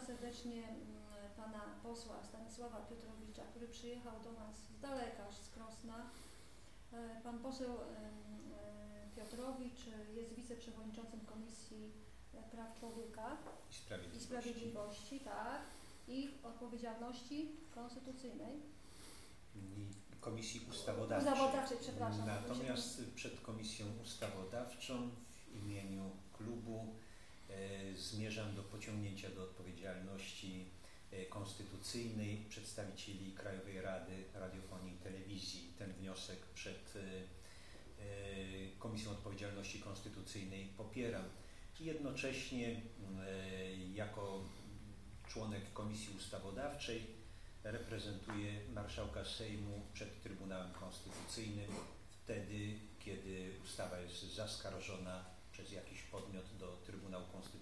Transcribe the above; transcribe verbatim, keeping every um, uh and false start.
serdecznie pana posła Stanisława Piotrowicza, który przyjechał do nas z daleka, aż z Krosna. Pan poseł Piotrowicz jest wiceprzewodniczącym Komisji Praw Człowieka i Sprawiedliwości, i, Sprawiedliwości, tak, i Odpowiedzialności Konstytucyjnej. I Komisji Ustawodawczej. Ustawodawczej, przepraszam. Natomiast przed Komisją Ustawodawczą w imieniu klubu e, zmierzam do pociągnięcia do odpowiedzialności e, konstytucyjnej przedstawicieli Krajowej Rady Radiofonii i Telewizji. Ten wniosek przed e, e, Komisją Odpowiedzialności Konstytucyjnej popieram. I jednocześnie e, jako członek Komisji Ustawodawczej reprezentuję marszałka Sejmu przed Trybunałem Konstytucyjnym wtedy, kiedy ustawa jest zaskarżona przez jakiś podmiot do Trybunału Konstytucyjnego.